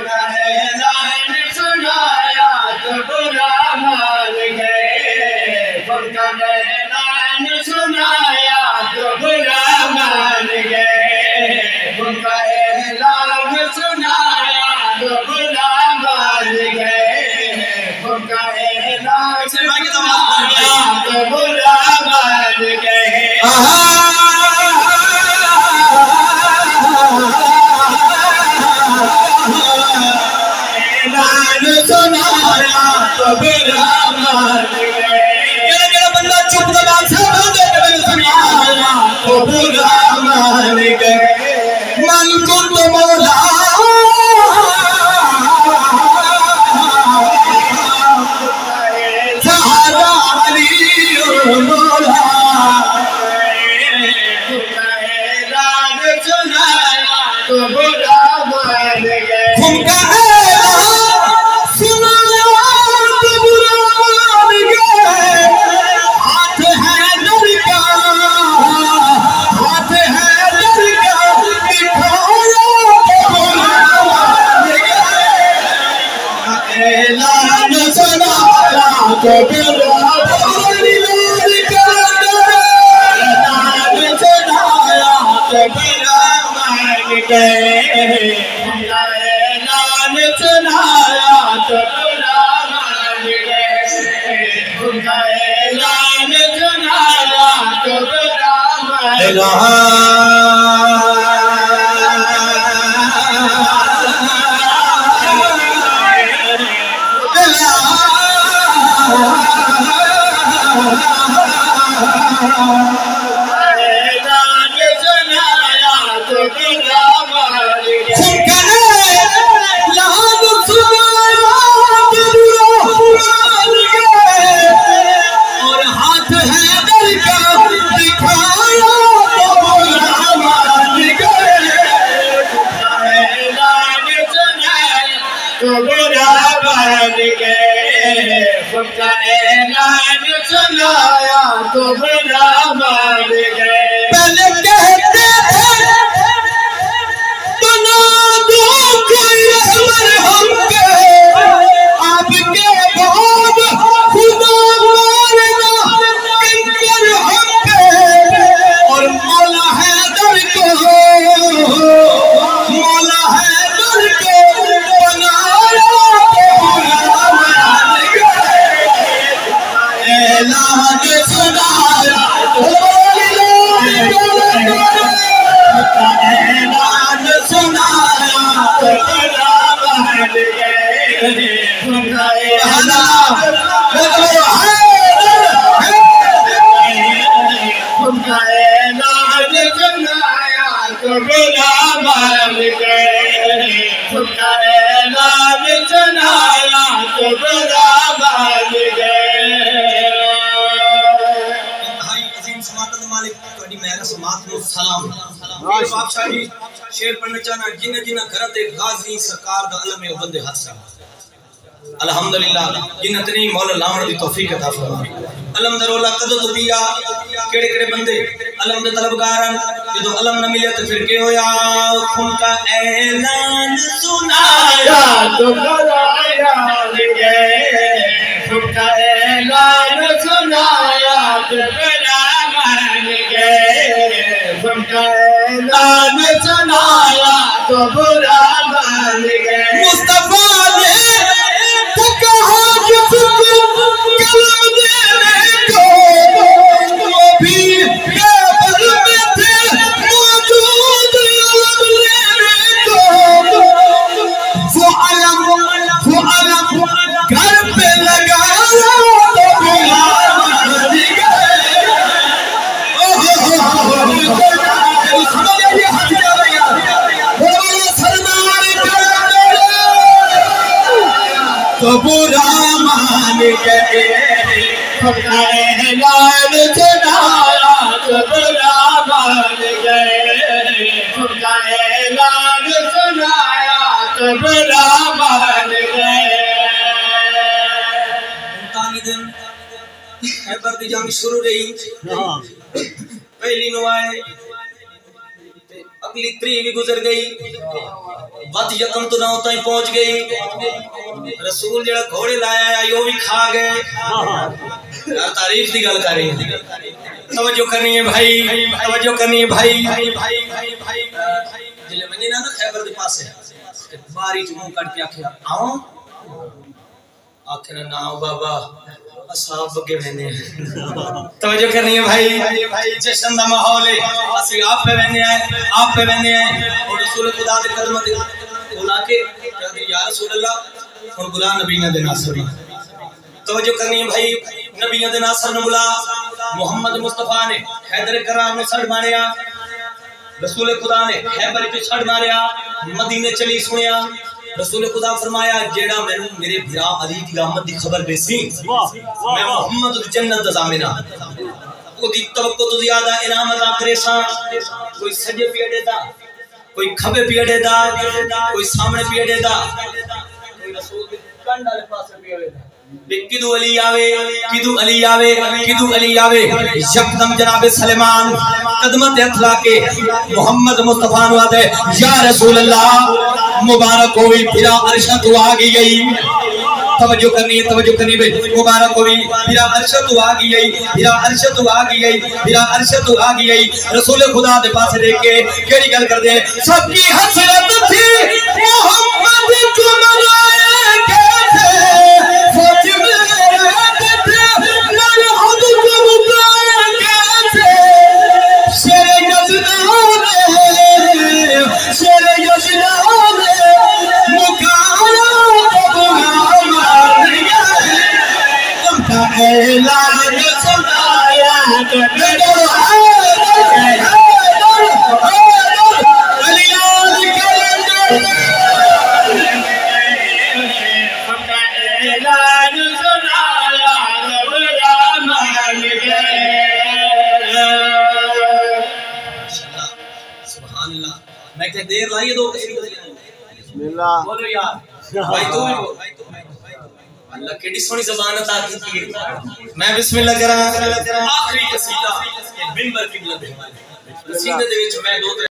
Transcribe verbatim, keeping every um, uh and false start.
खुदा ऐलान सुनाया तो बुरा मान गए। खुदा ऐलान सुनाया तो बुरा मान गए। खुदा ऐलान सुनाया तो बुरा मान गए। खुदा ऐलान सुनाया तो बुरा मान गए। सुनाया तो बुरा मान गए। मेरा बंदा चुप जबान से बोले मैंने सुनाया तो बुरा मान गए। मन को तो मौला सहारा अली मौला ऐलान सुनाया तो बुरा मान गए। उनका ऐलान सुनाया तो बुरा मान गए। ऐलान सुनाया तो बुरा मान गए। ऐलान सुनाया तो बुरा मान गए। और हाथ है दर का दिखाया तो बुरा मान गए। ऐलान सुनाया तो बुरा मान गए। खुदा ऐलान सुनाया तो बुरा मान गए। पहले कहते थे बना दो कोई अमर हमके, आपके बाद खुदा मारना कंकर हमके। और मौला हैदर को मौला हैदर को बनाया तो बुरा मान गए। ऐलान सुनाया तो ऐलान सुनाया तो बुरा मान गए। खुदा ऐलान खुदा ऐलान सुनाया तो बुरा मान गए। खुदा ऐलान सुनाया तो बुरा मान गए। बादशाही शेर पढ़ना चाहना जिन जिन घर ते गाजी सरकार दा अलम है बंदे हादसा। अल्हम्दुलिल्लाह जिन तनी मौला लावण दी तौफीक अता फरमाई। अलम दरोला कदो तो पिया केड़े केड़े बंदे अलम दे तलबगारन जदों अलम न मिले तो फिर के होया। उनका ऐलान सुनाया तो बुरा मान गए। उनका ऐलान सुनाया तो बुरा मान गए। उनका ऐलान सुनाया तो बुरा मान गए। मुस्तफा ने तो कहा किसको कलम देने को, वो भी केवल में थे मौजूद अलम लेने को। वो अलम वो अलम घर पे लगाया तो बुरा मान गए। तो बुरा मान गए। खुदा ऐलान सुनाया तो बुरा मान गए। खुदा ऐलान सुनाया तो बुरा मान गए। उनतालीस दिन खैबर दी जंग शुरू रही। पहली नुआए अगली त्री भी गुजर गई। बद यकम तो ना होता ही पहुंच गई। रसूल जेड़ा घोड़े लाया है यो भी खा गए। यार तारीफ की गल कर रही है, तवज्जो करनी है भाई, तवज्जो करनी है भाई। जिले मैंने ना ना खैबर के पास है बारी च मुंह कट के आखिया आओ, आखिर ना आओ बाबा असाब बगे मैंने। तवज्जो करनी है भाई, जश्न दा माहौल है, असि आप पे रहने आए, आप पे रहने आए और रसूल खुदा दे कदम ते बुला के कहते या रसूल अल्लाह और बुला नबी ने दे नासर। तवज्जो करनी है भाई, नबी ने दे नासर ने बुला। मोहम्मद मुस्तफा ने हैदर कराम ने सड़ मारिया, रसूल खुदा ने खैबर के छड़ मारिया, मदीने चली सुनिया। रसूल खुदा फरमाया जेड़ा मैनू मेरे भरा अली दी आमद दी खबर देसी मैं मोहम्मद दी जन्नत दा जामिना ओदी तवक्को तो ज्यादा इनाम अता करे सा। कोई सजे पियड़े दा, कोई खबे पियड़े दा, कोई सामने पियड़े दा, कोई रसूल दे कंड वाले पासे पियड़े दा। किदू अली आवे, किदू अली आवे, किदू अली आवे। यकदम जनाब सलेमान कदम ते हथ ला के मोहम्मद मुस्तफा नु आदे या रसूल अल्लाह मुबारक होई फिरा अर्श तू आ गई। तवज्जो करनी है, तवज्जो करनी है, मुबारक होई फिरा अर्श तू आ गई, फिरा अर्श तू आ गई, फिरा अर्श तू आ गई। रसूल खुदा दे पास देख के केड़ी गल कर दे, सबकी हसरत थी मोहम्मद को मनाए कैसे फौज में रहते थे लरहद को मुकाए कैसे। शेर यज़दा ने, शेर यज़दा ने मुकाया तो गुलाम गए, उनका ऐलान सुनाया तो डरो है अलियान कलंदर उनका ऐलान सुनाया तो गुलाम गए। सुभान अल्लाह। मैं क्या देर लाई दो बिस्मिल्लाह बोलो यार भाई तो अल्लाह केडी सोनी ज़बान अता की है। मैं बिस्मिल्लाह करा आखिरी कसीदा मिंबर किबला दे कसीदे दे विच मैं दो